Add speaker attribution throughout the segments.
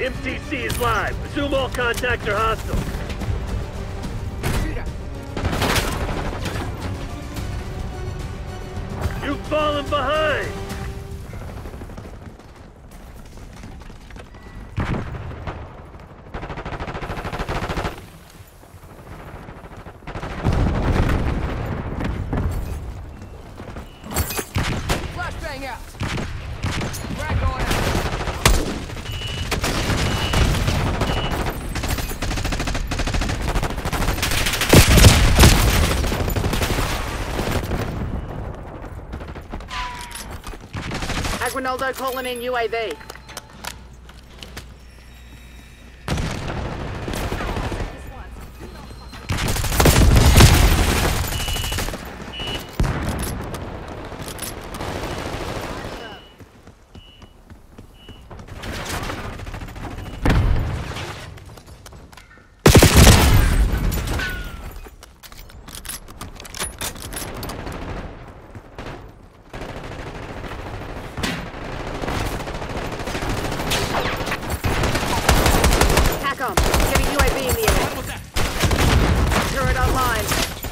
Speaker 1: MCC is live. Assume all contacts are hostile. You've fallen behind!
Speaker 2: Flashbang out! Frag going out!
Speaker 3: Aguinaldo calling in UAV. Getting UAV in the air. Turret online.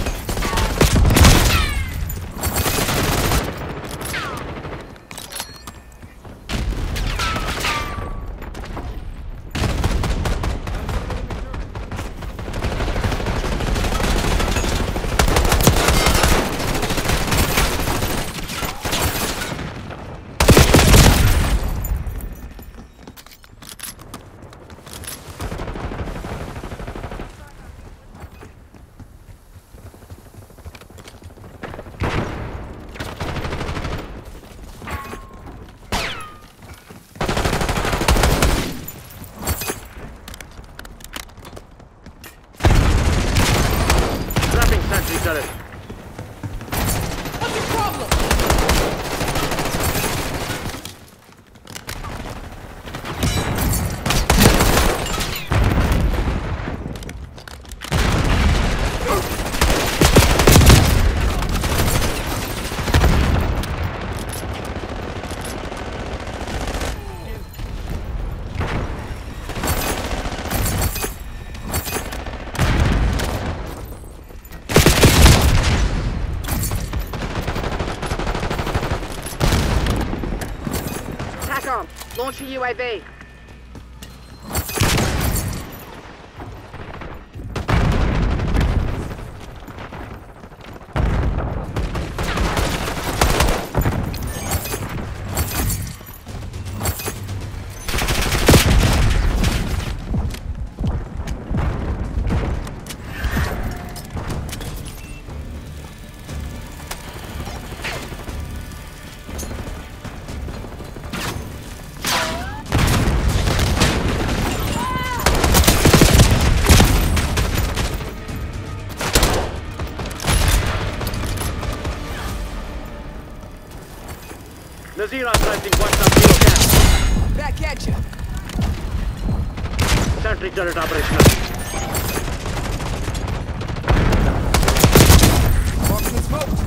Speaker 1: Sentry turret.
Speaker 2: What's your problem?
Speaker 3: Launch a UAV.
Speaker 1: Nazir advancing 1-0 gas.
Speaker 2: Back at you.
Speaker 1: Sentry turret operational.
Speaker 2: Marksman smoked.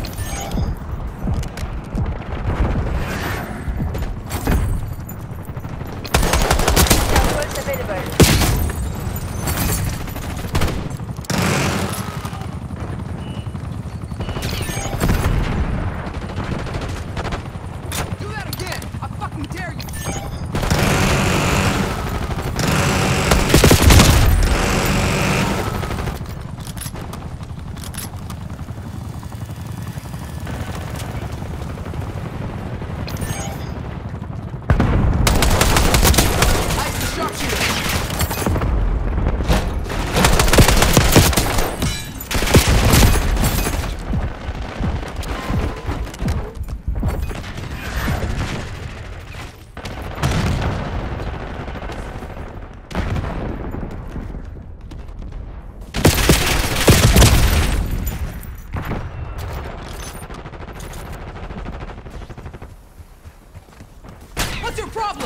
Speaker 2: What's your problem?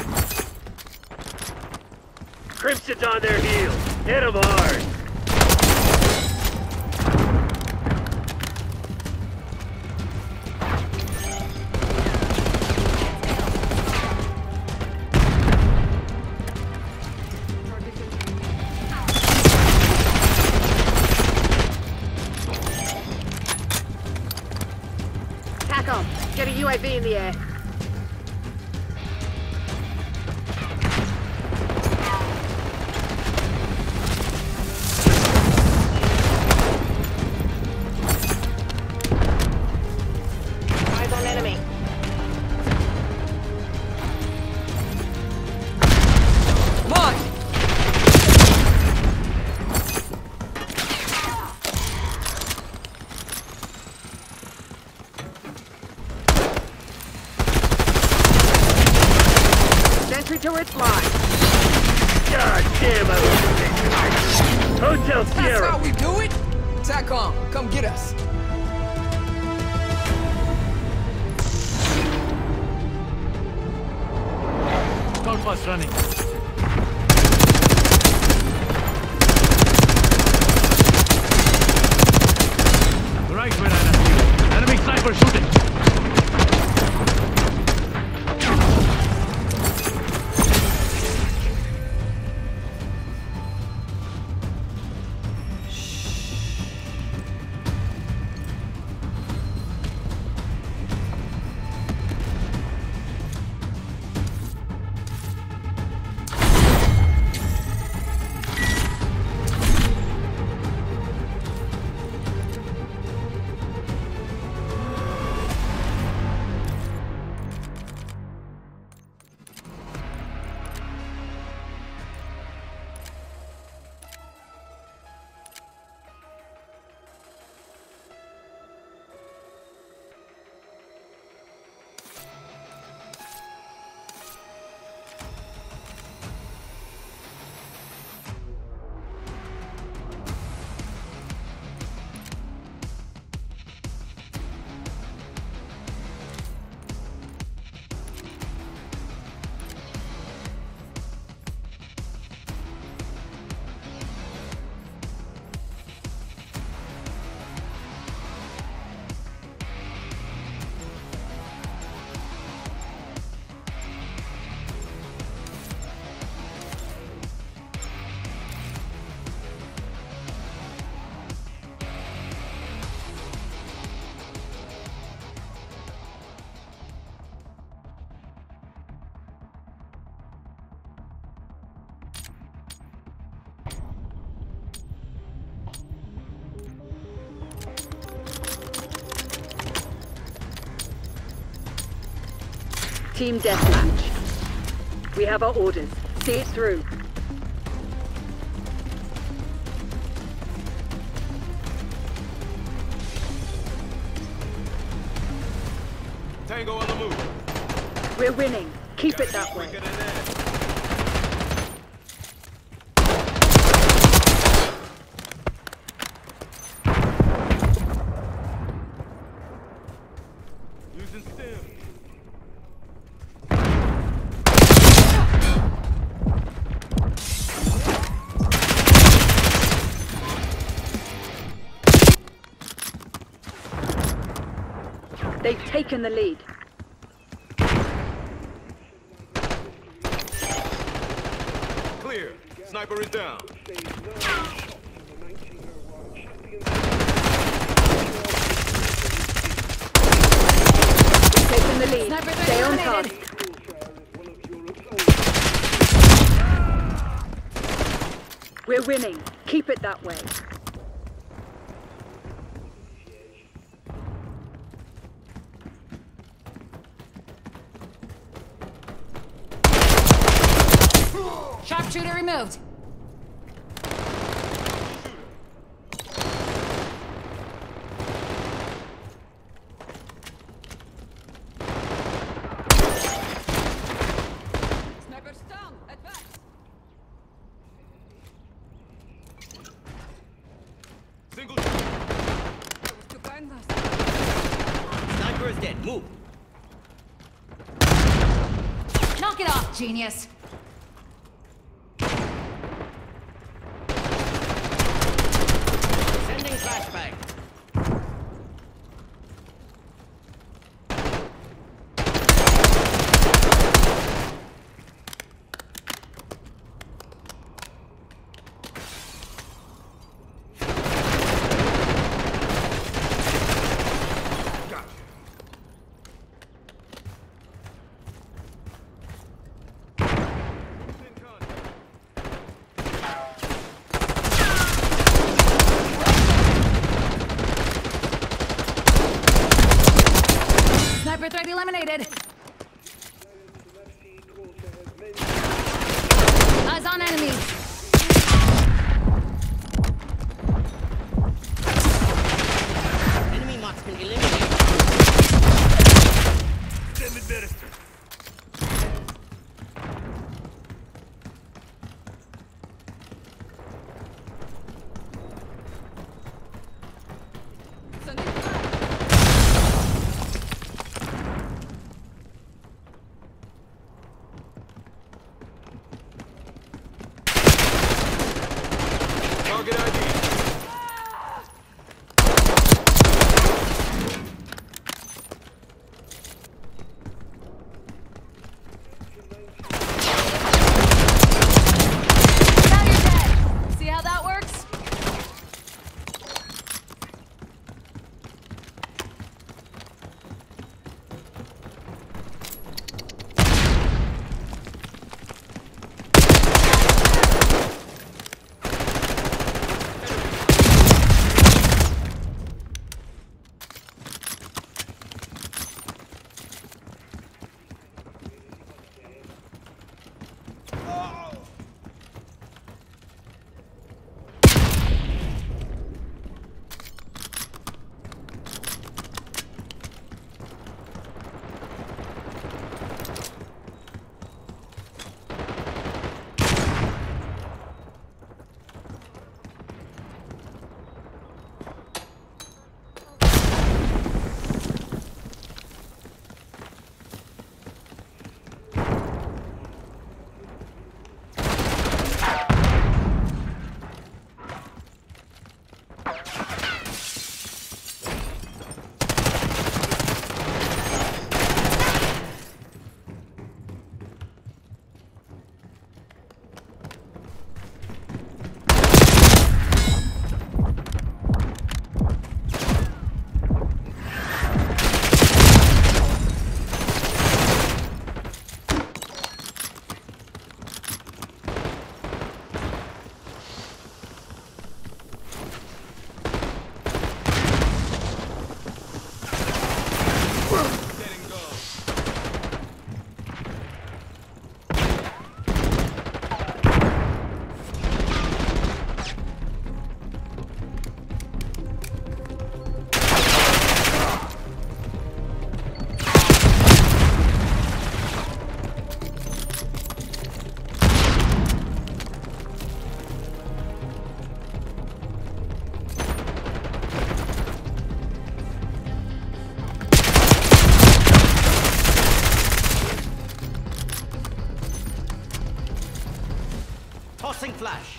Speaker 1: Crimson's on their heels. Hit them hard.
Speaker 3: UAV in the air. Eyes on enemy.
Speaker 2: Mine!
Speaker 3: Sentry turret's live.
Speaker 1: God damn, I love this. Hotel
Speaker 2: That's
Speaker 1: Sierra.
Speaker 2: how we do it? TACOM, come get us.
Speaker 1: Scout bus running. Right where I left you. Enemy sniper shooting.
Speaker 3: Team deathmatch. We have our orders. See it through.
Speaker 4: Tango on the move.
Speaker 3: We're winning. Keep it that way.
Speaker 4: Quicker than that. Using stim.
Speaker 3: They've taken the lead.
Speaker 4: Clear. Sniper is down.
Speaker 3: Taking the lead. Stay on task. We're winning. Keep it that way.
Speaker 5: Sharpshooter removed.
Speaker 2: Sniper's down. Advance.
Speaker 4: Single.
Speaker 2: To kindness.
Speaker 6: Sniper is dead. Move.
Speaker 5: Knock it off, genius.
Speaker 6: Sending flashbang.
Speaker 5: located. Eyes on enemies.
Speaker 6: Enemy marksman eliminated.
Speaker 4: Stem administered.
Speaker 2: Sending fire.
Speaker 4: Target ID.
Speaker 5: Now you're dead. See how that works?
Speaker 4: Setting go.
Speaker 6: Tossing flash.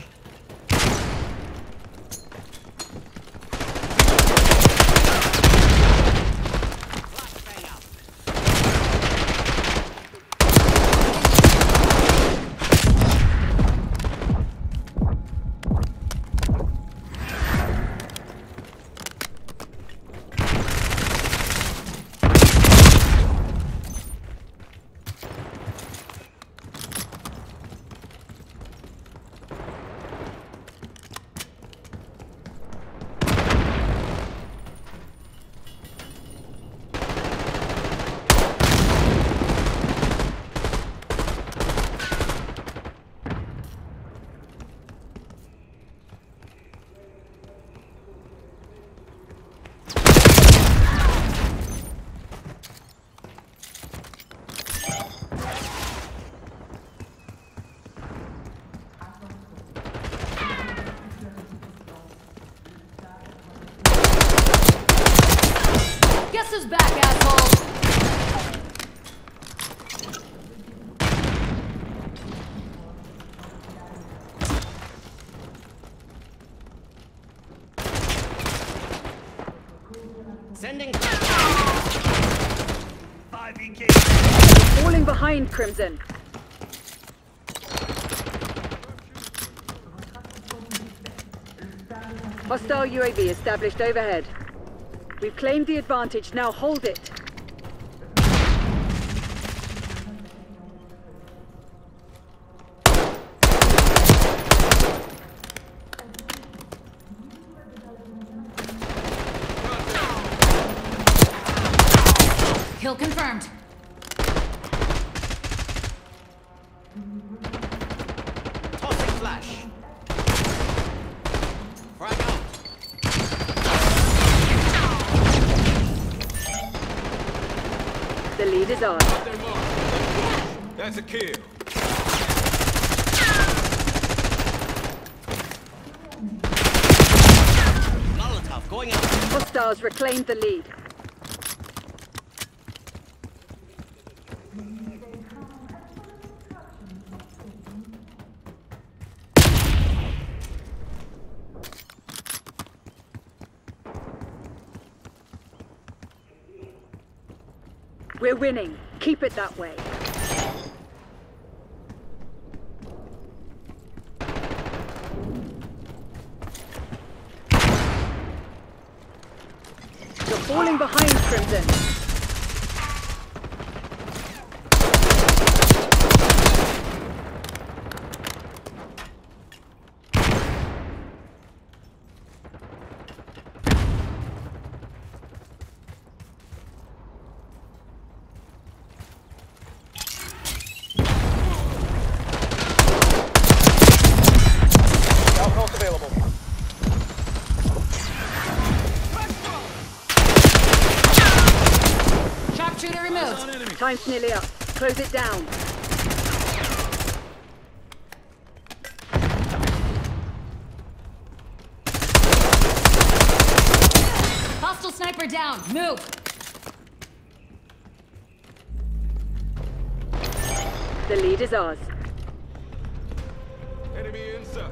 Speaker 6: Flashbang out.
Speaker 5: Guess who's back, asshole?
Speaker 6: Sending.
Speaker 1: 5 EK.
Speaker 3: Falling behind, Crimson. Hostile UAV established overhead. We've claimed the advantage, now hold it.
Speaker 5: Kill confirmed.
Speaker 6: Tossing flash. Frag out.
Speaker 3: The lead is ours.
Speaker 4: Their mark. That's a kill.
Speaker 6: Molotov going out.
Speaker 3: Hostiles reclaimed the lead. We're winning. Keep it that way. You're falling behind, Crimson.
Speaker 4: Alcohol's available.
Speaker 5: Sharpshooter removed.
Speaker 1: On enemy.
Speaker 3: Time's nearly up. Close it down.
Speaker 5: Hostile sniper down. Move.
Speaker 3: The lead is ours.
Speaker 4: Enemy inside.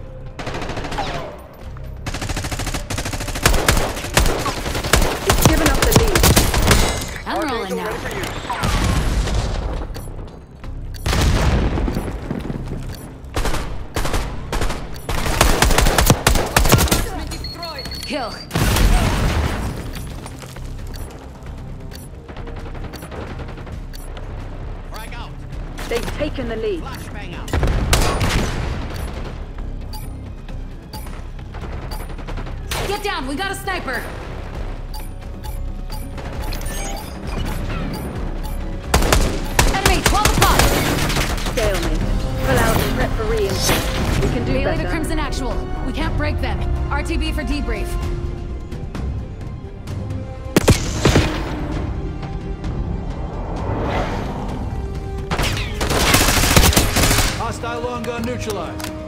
Speaker 3: It's given up the lead.
Speaker 5: I'm rolling now.
Speaker 4: Ready for use.
Speaker 5: Kill.
Speaker 6: Frag out.
Speaker 3: They've taken the lead.
Speaker 6: Flashbang out.
Speaker 5: Get down. We got a sniper. Enemy 12 o'clock.
Speaker 3: Stalemate. Pull out and prep for re-entry. We can do
Speaker 5: Melee to
Speaker 3: better.
Speaker 5: Crimson actual. We can't break them. RTB for debrief.
Speaker 1: Hostile long gun neutralized.